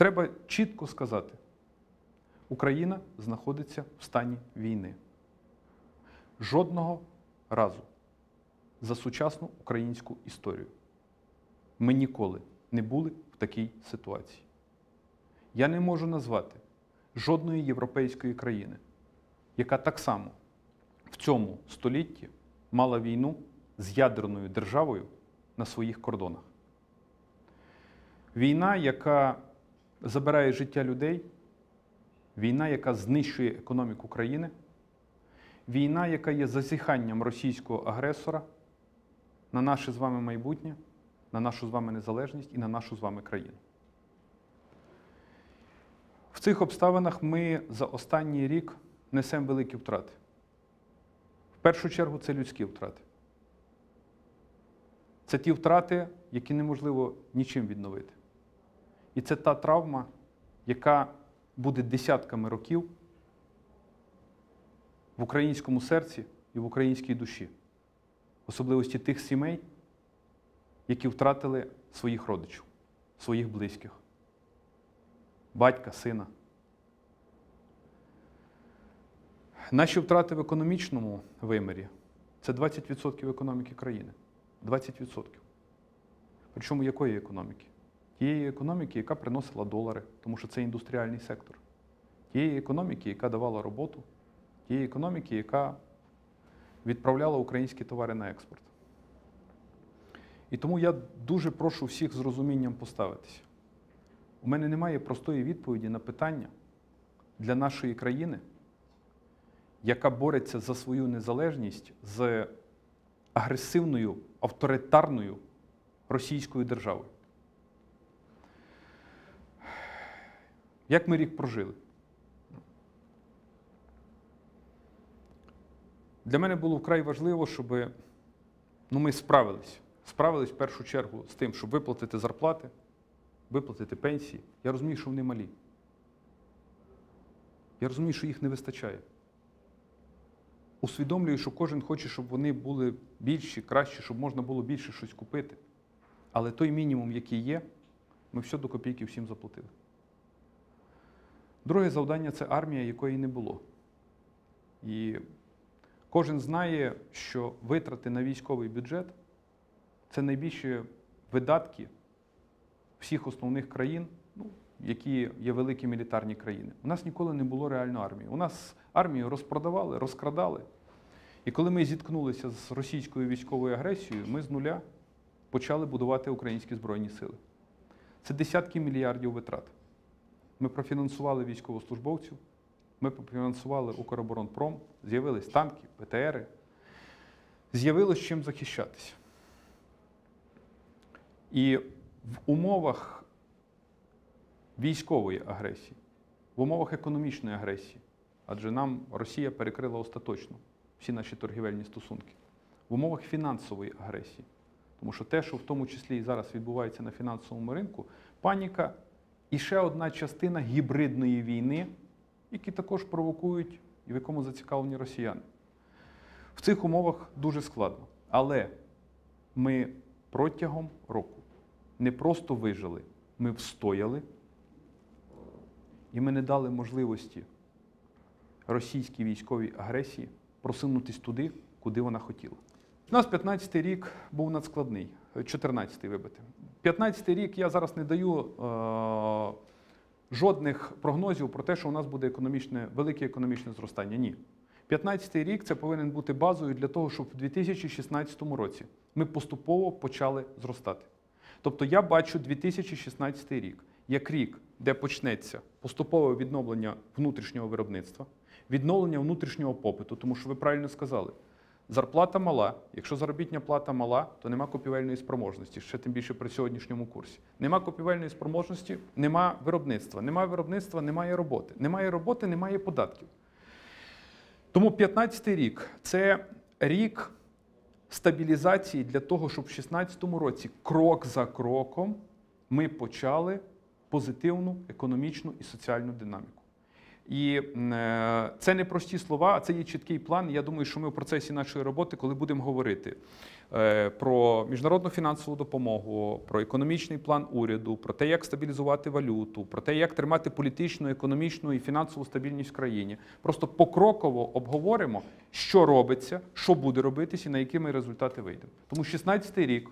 Треба чітко сказати, Україна знаходиться в стані війни. Жодного разу за сучасну українську історію ми ніколи не були в такій ситуації. Я не можу назвати жодної європейської країни, яка так само в цьому столітті мала війну з ядерною державою на своїх кордонах. Війна, яка забирає життя людей, війна, яка знищує економіку країни, війна, яка є зазіханням російського агресора на наше з вами майбутнє, на нашу з вами незалежність і на нашу з вами країну. В цих обставинах ми за останній рік несемо великі втрати. В першу чергу це людські втрати. Це ті втрати, які неможливо нічим відновити. І це та травма, яка буде десятками років в українському серці і в українській душі. Особливості тих сімей, які втратили своїх родичів, своїх близьких. Батька, сина. Наші втрати в економічному вимірі – це 20% економіки країни. 20%. Причому якої економіки? Тієї економіки, яка приносила долари, тому що це індустріальний сектор. Тієї економіки, яка давала роботу. Тієї економіки, яка відправляла українські товари на експорт. І тому я дуже прошу всіх з розумінням поставитися. У мене немає простої відповіді на питання для нашої країни, яка бореться за свою незалежність з агресивною, авторитарною російською державою. Як ми рік прожили? Для мене було вкрай важливо, щоб ми справились. Справились в першу чергу з тим, щоб виплатити зарплати, виплатити пенсії. Я розумію, що вони малі. Я розумію, що їх не вистачає. Усвідомлюю, що кожен хоче, щоб вони були більші, кращі, щоб можна було більше щось купити. Але той мінімум, який є, ми все до копійки всім заплатили. Друге завдання – це армія, якої не було. І кожен знає, що витрати на військовий бюджет – це найбільші видатки всіх основних країн, які є великі мілітарні країни. У нас ніколи не було реальної армії. У нас армію розпродавали, розкрадали. І коли ми зіткнулися з російською військовою агресією, ми з нуля почали будувати українські Збройні Сили. Це десятки мільярдів витрат. Ми профінансували військовослужбовців, ми профінансували Укроборонпром, з'явились танки, БТРи, з'явилось чим захищатися. І в умовах військової агресії, в умовах економічної агресії, адже нам Росія перекрила остаточно всі наші торгівельні стосунки, в умовах фінансової агресії, тому що те, що в тому числі і зараз відбувається на фінансовому ринку, паніка і ще одна частина гібридної війни, які також провокують і в якому зацікавлені росіяни. В цих умовах дуже складно. Але ми протягом року не просто вижили, ми встояли, і ми не дали можливості російській військовій агресії просунутись туди, куди вона хотіла. У нас 15-й рік був надскладний, 14-й, вибачте. 15-й рік я зараз не даю жодних прогнозів про те, що у нас буде велике економічне зростання. Ні. 15-й рік – це повинен бути базою для того, щоб в 2016 році ми поступово почали зростати. Тобто я бачу 2016 рік як рік, де почнеться поступове відновлення внутрішнього виробництва, відновлення внутрішнього попиту, тому що ви правильно сказали, зарплата мала, якщо заробітна плата мала, то нема купівельної спроможності, ще тим більше при сьогоднішньому курсі. Нема купівельної спроможності, нема виробництва. Нема виробництва, немає роботи. Немає роботи, немає податків. Тому 15-й рік – це рік стабілізації для того, щоб в 2016 році крок за кроком ми почали позитивну економічну і соціальну динаміку. І це не прості слова, а це є чіткий план. Я думаю, що ми в процесі нашої роботи, коли будемо говорити про міжнародну фінансову допомогу, про економічний план уряду, про те, як стабілізувати валюту, про те, як тримати політичну, економічну і фінансову стабільність в країні, просто покроково обговоримо, що робиться, що буде робитись і на які ми результати вийдемо. Тому 16-й рік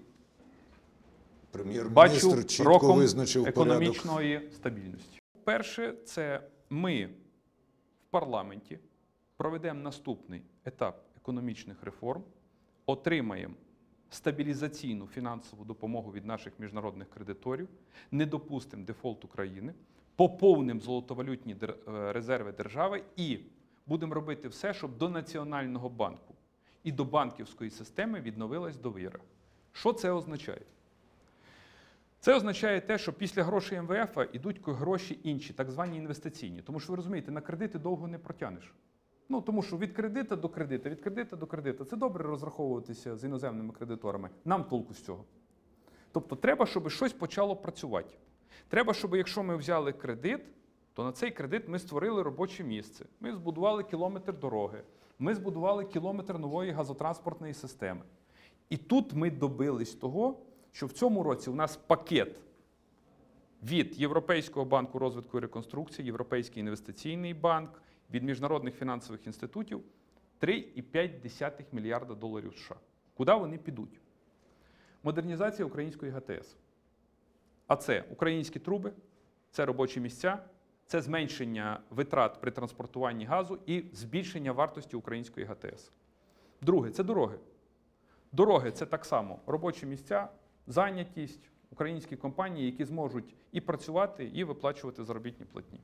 Прем'єр-міністр чітко роком визначив економічної стабільності. Перше, це ми в парламенті проведемо наступний етап економічних реформ, отримаємо стабілізаційну фінансову допомогу від наших міжнародних кредиторів, не допустимо дефолту країни, поповнимо золотовалютні резерви держави і будемо робити все, щоб до Національного банку і до банківської системи відновилась довіра. Що це означає? Це означає те, що після грошей МВФ йдуть гроші інші, так звані інвестиційні. Тому що, ви розумієте, на кредити довго не протягнеш. Ну, тому що від кредита до кредита, від кредита до кредита. Це добре розраховуватися з іноземними кредиторами. Нам толку з цього. Тобто треба, щоб щось почало працювати. Треба, щоб якщо ми взяли кредит, то на цей кредит ми створили робоче місце. Ми збудували кілометр дороги, ми збудували кілометр нової газотранспортної системи. І тут ми добились того, що в цьому році у нас пакет від Європейського банку розвитку і реконструкції, Європейський інвестиційний банк, від міжнародних фінансових інститутів 3,5 мільярда доларів США. Куди вони підуть? Модернізація української ГТС. А це українські труби, це робочі місця, це зменшення витрат при транспортуванні газу і збільшення вартості української ГТС. Друге – це дороги. Дороги – це так само робочі місця, зайнятість, українські компанії, які зможуть і працювати, і виплачувати заробітні платні.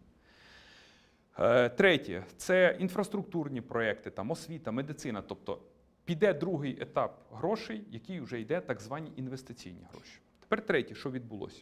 Третє – це інфраструктурні проекти, там, освіта, медицина. Тобто піде другий етап грошей, який вже йде так звані інвестиційні гроші. Тепер третє, що відбулося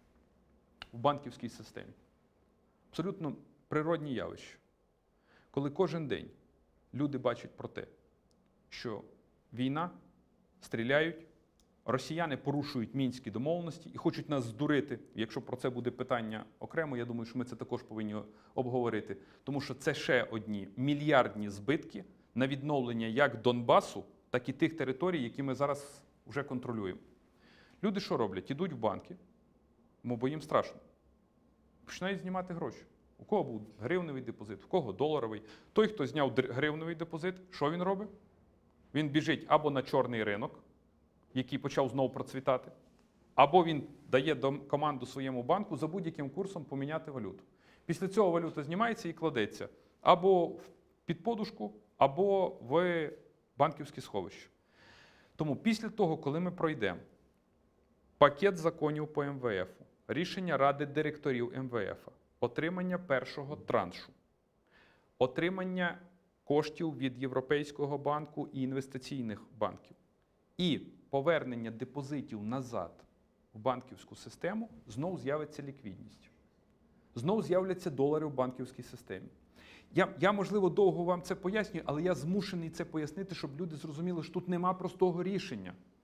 в банківській системі. Абсолютно природні явища. Коли кожен день люди бачать про те, що війна, стріляють, росіяни порушують мінські домовленості і хочуть нас здурити. Якщо про це буде питання окремо, я думаю, що ми це також повинні обговорити. Тому що це ще одні мільярдні збитки на відновлення як Донбасу, так і тих територій, які ми зараз вже контролюємо. Люди що роблять? Ідуть в банки, бо їм страшно. Починають знімати гроші. У кого був гривневий депозит, у кого доларовий. Той, хто зняв гривневий депозит, що він робить? Він біжить або на чорний ринок, який почав знову процвітати, або він дає команду своєму банку за будь-яким курсом поміняти валюту. Після цього валюта знімається і кладеться або під подушку, або в банківське сховище. Тому після того, коли ми пройдемо пакет законів по МВФ, рішення Ради директорів МВФ, отримання першого траншу, отримання коштів від Європейського банку і інвестиційних банків, і повернення депозитів назад в банківську систему, знову з'явиться ліквідність. Знову з'являться долари в банківській системі. Я, можливо, довго вам це пояснюю, але я змушений це пояснити, щоб люди зрозуміли, що тут нема простого рішення.